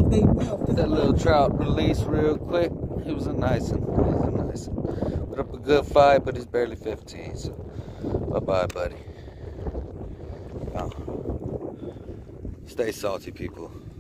off their mouth. That little trout released real quick. He was a nice one. Put up a good fight, but he's barely 15. So, bye-bye, buddy. Stay salty, people.